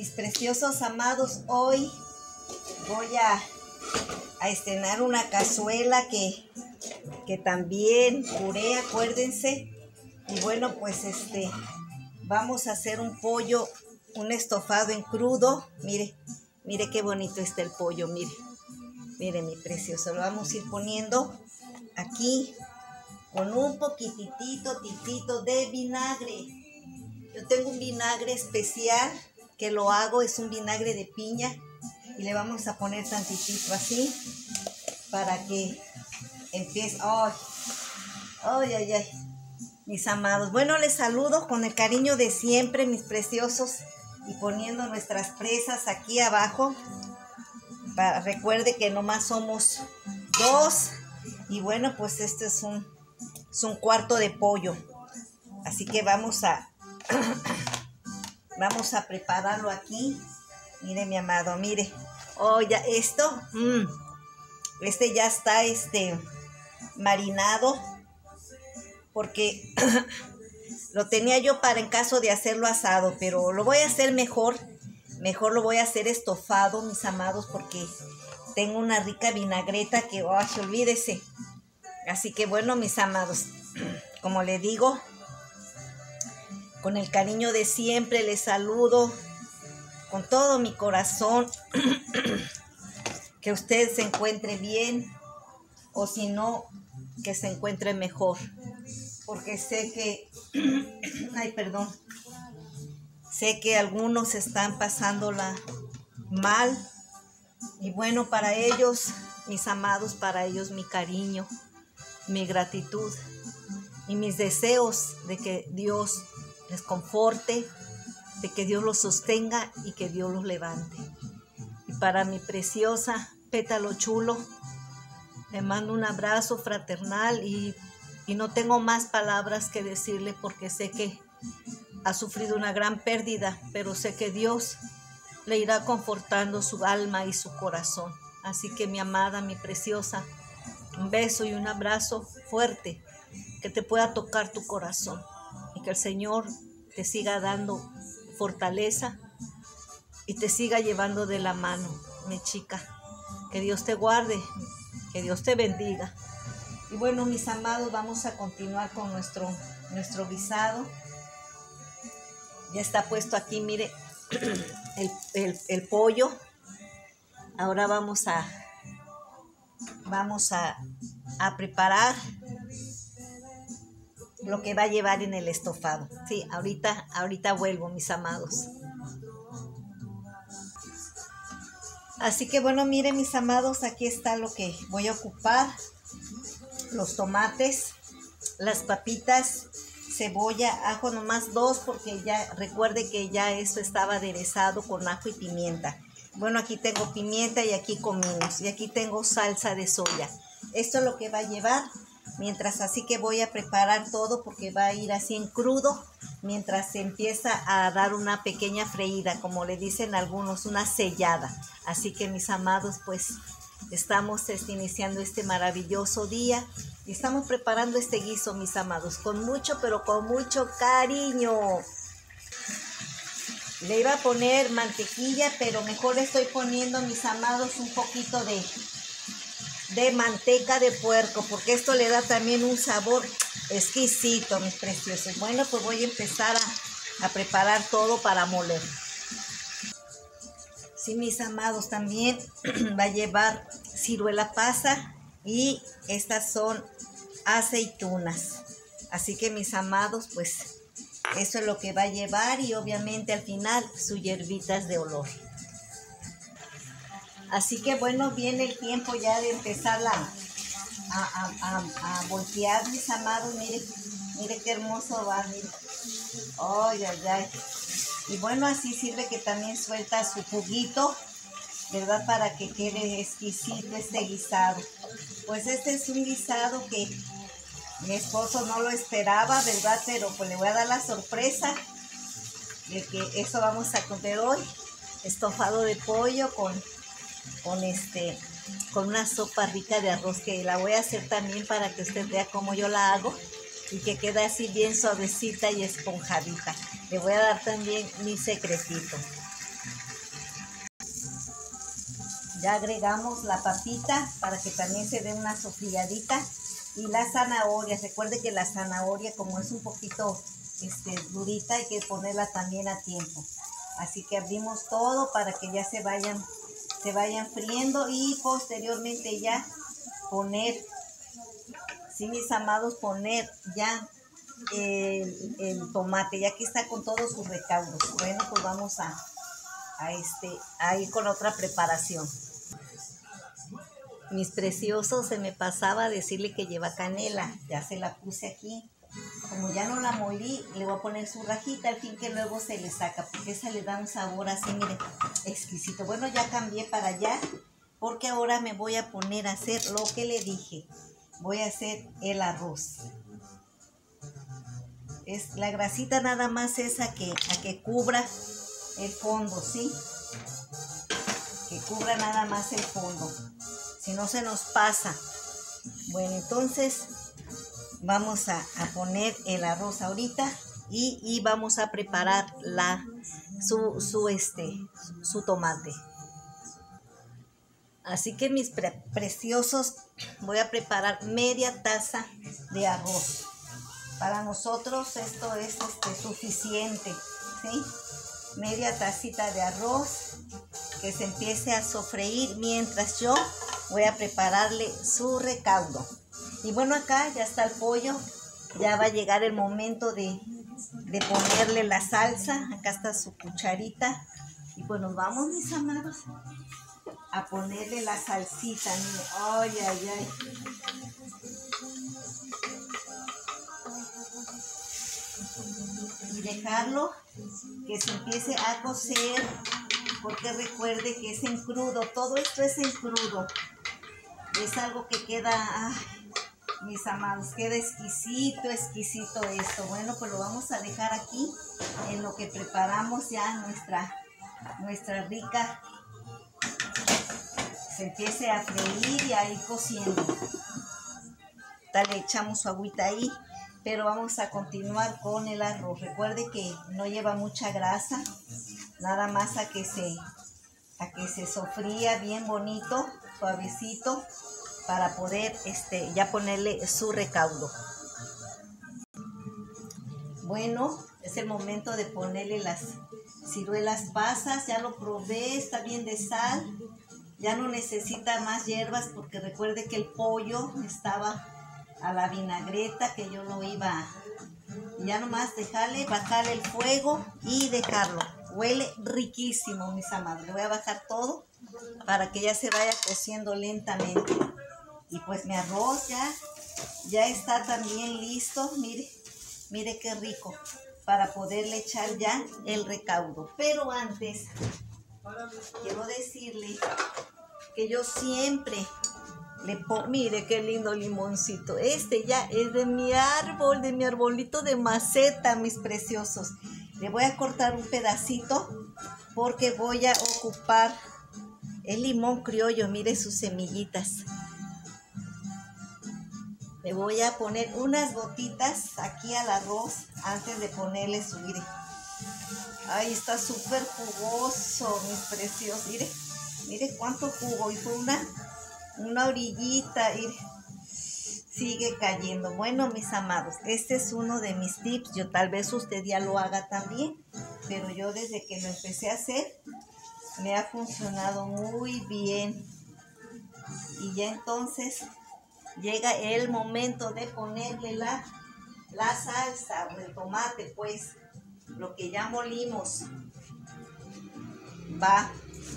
Mis preciosos amados, hoy voy a estrenar una cazuela que también puré, acuérdense. Y bueno, pues vamos a hacer un pollo, un estofado en crudo. Mire, mire qué bonito está el pollo, mire. Mire, mi precioso, lo vamos a ir poniendo aquí con un poquitito de vinagre. Yo tengo un vinagre especial que lo hago, es un vinagre de piña, y le vamos a poner tantitito así para que empiece. ¡Ay! ¡Ay, ay, ay! Mis amados, bueno, les saludo con el cariño de siempre, mis preciosos, y poniendo nuestras presas aquí abajo. Recuerde que nomás somos dos, y bueno, pues este es un cuarto de pollo, así que vamos a prepararlo aquí. Mire, mi amado, mire. Oh, ya esto, ya está marinado, porque lo tenía yo para en caso de hacerlo asado, pero lo voy a hacer mejor lo voy a hacer estofado, mis amados, porque tengo una rica vinagreta que, olvídese. Así que bueno, mis amados, como le digo, con el cariño de siempre les saludo con todo mi corazón. Que usted se encuentre bien, o si no, que se encuentre mejor, porque sé que sé que algunos están pasándola mal, y bueno, para ellos, mis amados, para ellos mi cariño, mi gratitud y mis deseos de que Dios les conforte, de que Dios los sostenga y que Dios los levante. Y para mi preciosa Pétalo Chulo, le mando un abrazo fraternal, y no tengo más palabras que decirle, porque sé que ha sufrido una gran pérdida, pero sé que Dios le irá confortando su alma y su corazón. Así que, mi amada, mi preciosa, un beso y un abrazo fuerte que te pueda tocar tu corazón, y que el Señor te siga dando fortaleza y te siga llevando de la mano, mi chica. Que Dios te guarde, que Dios te bendiga. Y bueno, mis amados, vamos a continuar con nuestro guisado. Ya está puesto aquí, mire, el pollo. Ahora vamos a preparar lo que va a llevar en el estofado. Sí, ahorita vuelvo, mis amados. Así que bueno, miren, mis amados, aquí está lo que voy a ocupar: los tomates, las papitas, cebolla, ajo, nomás 2, porque ya recuerde que ya esto estaba aderezado con ajo y pimienta. Bueno, aquí tengo pimienta y aquí cominos, y aquí tengo salsa de soya. Esto es lo que va a llevar. Mientras, así que voy a preparar todo, porque va a ir así en crudo, mientras se empieza a dar una pequeña freída, como le dicen algunos, una sellada. Así que, mis amados, pues estamos iniciando este maravilloso día, y estamos preparando este guiso, mis amados, con mucho, pero con mucho cariño. Le iba a poner mantequilla, pero mejor estoy poniendo, mis amados, un poquito de manteca de puerco, porque esto le da también un sabor exquisito, mis preciosos. Bueno, pues voy a empezar a preparar todo para moler. Sí, mis amados, también va a llevar ciruela pasa, y estas son aceitunas. Así que, mis amados, pues eso es lo que va a llevar, y obviamente al final sus hierbitas de olor. Así que bueno, viene el tiempo ya de empezar a voltear, mis amados. Mire qué hermoso va, mire. Ay, ay, ay. Y bueno, así sirve que también suelta su juguito, ¿verdad? Para que quede exquisito este guisado. Pues este es un guisado que mi esposo no lo esperaba, ¿verdad? Pero pues le voy a dar la sorpresa de que eso vamos a comer hoy. Estofado de pollo con una sopa rica de arroz, que la voy a hacer también para que usted vea cómo yo la hago, y que queda así bien suavecita y esponjadita. Le voy a dar también mi secretito. Ya agregamos la papita para que también se dé una sofriadita. Y la zanahoria, recuerde que la zanahoria como es un poquito durita, hay que ponerla también a tiempo. Así que abrimos todo para que ya se vayan friendo y posteriormente ya poner, sí, mis amados, poner ya el tomate. Ya aquí está con todos sus recaudos. Bueno, pues vamos a ir con otra preparación. Mis preciosos, se me pasaba decirle que lleva canela. Ya se la puse aquí. Como ya no la molí, le voy a poner su rajita, al fin que luego se le saca, porque esa le da un sabor así, mire, exquisito. Bueno, ya cambié para allá, porque ahora me voy a poner a hacer lo que le dije. Voy a hacer el arroz. Es la grasita nada más esa a que cubra el fondo, ¿sí? Que cubra nada más el fondo. Si no se nos pasa. Bueno, entonces vamos a poner el arroz ahorita y vamos a preparar su tomate. Así que mis preciosos, voy a preparar media taza de arroz. Para nosotros esto es suficiente, ¿sí? Media tacita de arroz que se empiece a sofreír mientras yo voy a prepararle su recaudo. Y bueno, acá ya está el pollo, ya va a llegar el momento de ponerle la salsa. Acá está su cucharita. Y pues nos vamos, mis amados, a ponerle la salsita. Mire, ay, ay, ay. Y dejarlo que se empiece a cocer, porque recuerde que es en crudo. Todo esto es en crudo. Es algo que queda... Ay, mis amados, queda exquisito, exquisito esto. Bueno, pues lo vamos a dejar aquí en lo que preparamos ya nuestra rica. Se empiece a freír y a ir cociendo. Le echamos su agüita ahí, pero vamos a continuar con el arroz. Recuerde que no lleva mucha grasa, nada más a que se sofría bien bonito, suavecito, para poder ya ponerle su recaudo. Bueno, es el momento de ponerle las ciruelas pasas. Ya lo probé, está bien de sal. Ya no necesita más hierbas porque recuerde que el pollo estaba a la vinagreta, que yo lo iba ya nomás bajarle el fuego y dejarlo. Huele riquísimo, mis amados. Le voy a bajar todo para que ya se vaya cociendo lentamente. Y pues mi arroz ya está también listo. Mire qué rico, para poderle echar ya el recaudo. Pero antes quiero decirle que yo siempre le pongo, mire qué lindo limoncito. Ya es de mi árbol, de mi arbolito de maceta, mis preciosos. Le voy a cortar un pedacito porque voy a ocupar el limón criollo. Mire sus semillitas. Le voy a poner unas gotitas aquí al arroz antes de ponerle su aire. Ay, está súper jugoso, mis preciosos. Mire cuánto jugo. Y fue una orillita. Mire, sigue cayendo. Bueno, mis amados, este es uno de mis tips. Yo tal vez usted ya lo haga también, pero yo desde que lo empecé a hacer me ha funcionado muy bien. Y ya entonces llega el momento de ponerle la salsa o el tomate, pues lo que ya molimos. Va.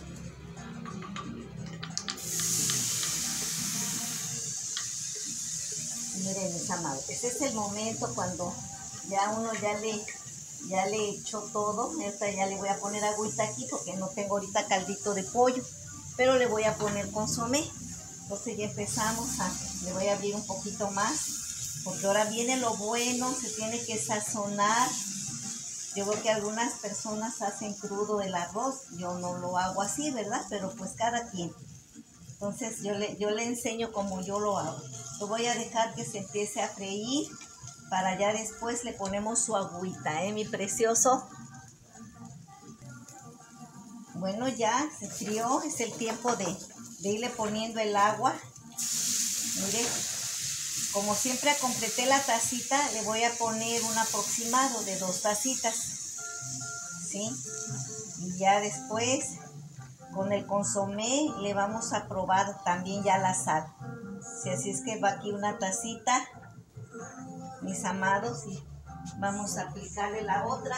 Miren, mis amados, ese es el momento cuando ya uno ya le echó todo. Esta ya le voy a poner agüita aquí porque no tengo ahorita caldito de pollo, pero le voy a poner consomé. Entonces ya empezamos le voy a abrir un poquito más, porque ahora viene lo bueno, se tiene que sazonar. Yo veo que algunas personas hacen crudo el arroz, yo no lo hago así, ¿verdad? Pero pues cada quien. Entonces yo le enseño cómo yo lo hago. Lo voy a dejar que se empiece a freír para ya después le ponemos su agüita, mi precioso. Bueno, ya se frió, es el tiempo de de irle poniendo el agua. Mire, como siempre completé la tacita, le voy a poner un aproximado de 2 tacitas, ¿sí? Y ya después, con el consomé, le vamos a probar también ya la sal. Sí, así es que va aquí una tacita, mis amados, y vamos a aplicarle la otra.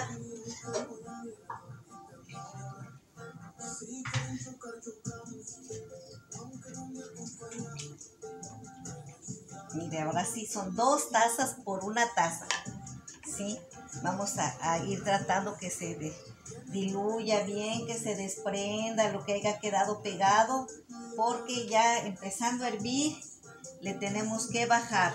Mire, ahora sí son 2 tazas por 1 taza, ¿sí? Vamos a ir tratando que se diluya bien, que se desprenda lo que haya quedado pegado, porque ya empezando a hervir, le tenemos que bajar.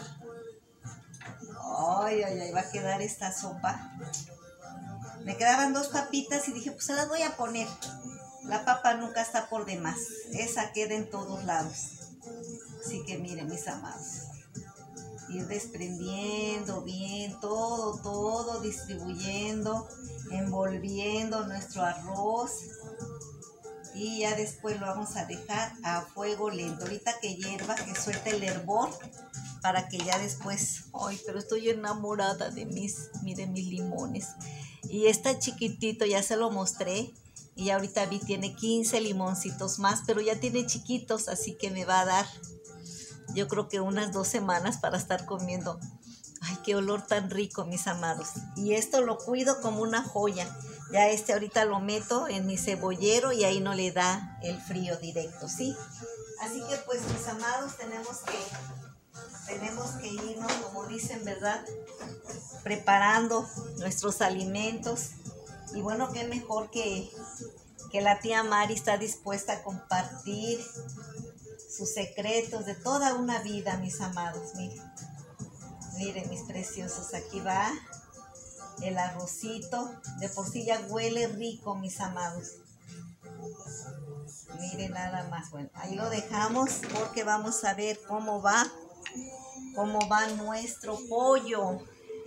Ay, ay, ay, va a quedar esta sopa. Me quedaban 2 papitas y dije, pues se las voy a poner. La papa nunca está por demás, esa queda en todos lados. Así que miren, mis amados, ir desprendiendo bien todo, distribuyendo, envolviendo nuestro arroz. Y ya después lo vamos a dejar a fuego lento. Ahorita que hierva, que suelte el hervor, para que ya después... Ay, pero estoy enamorada de mis limones. Y está chiquitito, ya se lo mostré. Y ahorita vi tiene 15 limoncitos más, pero ya tiene chiquitos, así que me va a dar, yo creo que unas 2 semanas para estar comiendo. Ay, qué olor tan rico, mis amados. Y esto lo cuido como una joya. Ya ahorita lo meto en mi cebollero y ahí no le da el frío directo, ¿sí? Así que pues, mis amados, tenemos que irnos, como dicen, ¿verdad? Preparando nuestros alimentos. Y bueno, qué mejor que la tía Mari está dispuesta a compartir sus secretos de toda una vida, mis amados. Miren, mis preciosos, aquí va el arrocito. De por sí ya huele rico, mis amados. Miren nada más. Bueno, ahí lo dejamos porque vamos a ver cómo va nuestro pollo.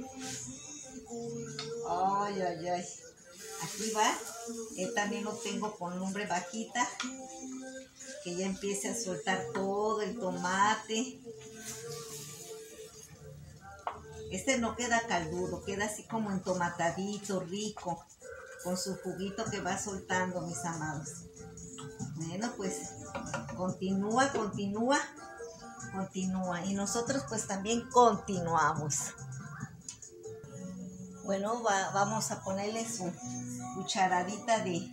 Ay, ay, ay. Aquí va. También lo tengo con lumbre bajita, que ya empiece a soltar todo el tomate. No queda caldudo, queda así como entomatadito, rico, con su juguito que va soltando, mis amados. Bueno, pues continúa. Y nosotros pues también continuamos. Bueno, vamos a ponerle su cucharadita de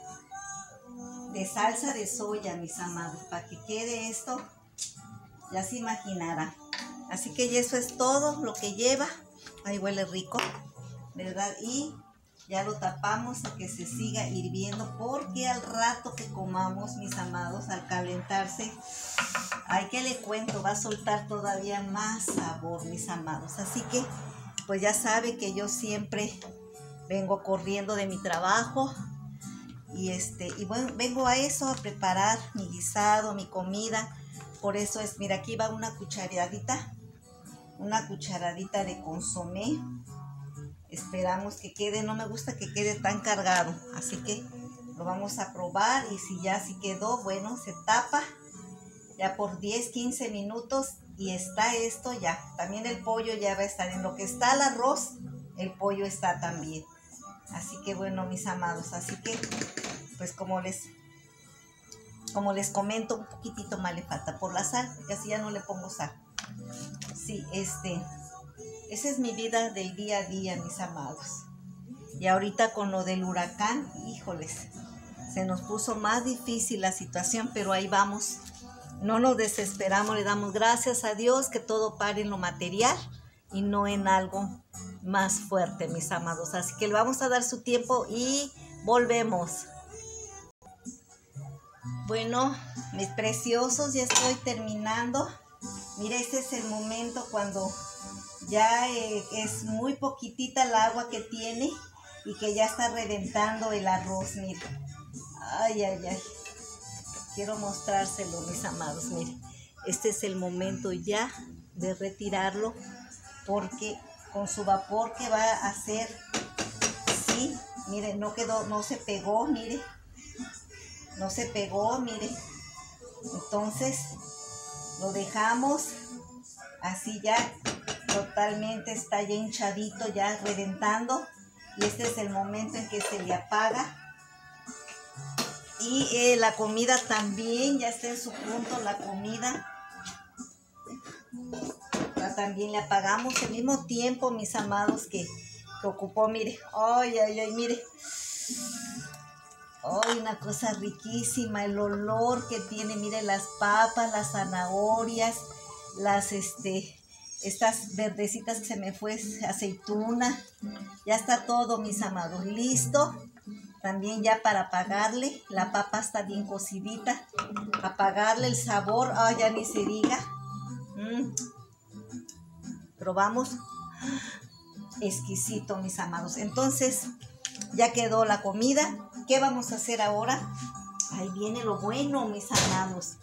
salsa de soya, mis amados, para que quede esto, ya se imaginarán. Así que ya eso es todo lo que lleva. Ahí huele rico, ¿verdad? Y ya lo tapamos a que se siga hirviendo, porque al rato que comamos, mis amados, al calentarse, ay, que le cuento, va a soltar todavía más sabor, mis amados. Así que pues ya sabe que yo siempre vengo corriendo de mi trabajo y bueno, vengo a eso, a preparar mi guisado, mi comida. Por eso mira, aquí va una cucharadita de consomé. Esperamos que quede, no me gusta que quede tan cargado, así que lo vamos a probar, y si ya sí quedó, bueno, se tapa ya por 10-15 minutos y está esto ya. También el pollo ya va a estar, en lo que está el arroz, el pollo está también. Así que bueno, mis amados, así que pues como les comento, un poquitito más le falta por la sal, porque así ya no le pongo sal. Sí, esa es mi vida del día a día, mis amados. Y ahorita con lo del huracán, híjoles, se nos puso más difícil la situación, pero ahí vamos. No nos desesperamos, le damos gracias a Dios que todo pare en lo material y no en algo más fuerte, mis amados. Así que le vamos a dar su tiempo y volvemos. Bueno, mis preciosos, ya estoy terminando. Mira, este es el momento cuando ya es muy poquitita el agua que tiene y que ya está reventando el arroz, miren. Ay, ay, ay. Quiero mostrárselo, mis amados, miren. Este es el momento ya de retirarlo, porque con su vapor que va a hacer, sí, miren, no quedó, no se pegó, mire. No se pegó, mire. Entonces lo dejamos así ya, totalmente está ya hinchadito, ya reventando. Y este es el momento en que se le apaga. Y la comida también ya está en su punto, la comida. Ya también le apagamos al mismo tiempo, mis amados, que ocupó, mire. Ay, ay, ay, mire. Ay, una cosa riquísima, el olor que tiene, mire, las papas, las zanahorias, las, estas verdecitas que se me fue, aceituna. Ya está todo, mis amados, listo. También ya para apagarle, la papa está bien cocidita. Apagarle el sabor, ay, ya ni se diga. Probamos. Exquisito, mis amados. Entonces, ya quedó la comida. ¿Qué vamos a hacer ahora? Ahí viene lo bueno, mis amados.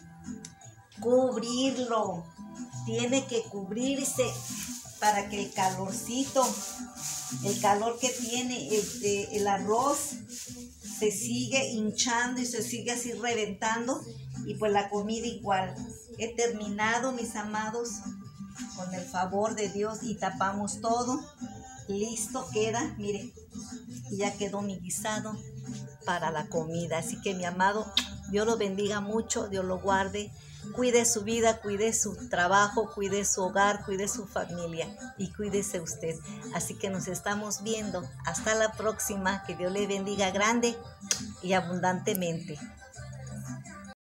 Cubrirlo. Tiene que cubrirse para que el calorcito, el calor que tiene el arroz se sigue hinchando y se sigue así reventando. Y pues la comida igual. He terminado, mis amados, con el favor de Dios, y tapamos todo. Listo queda, mire, y ya quedó mi guisado para la comida. Así que, mi amado, Dios lo bendiga mucho, Dios lo guarde, cuide su vida, cuide su trabajo, cuide su hogar, cuide su familia y cuídese usted. Así que nos estamos viendo. Hasta la próxima. Que Dios le bendiga grande y abundantemente.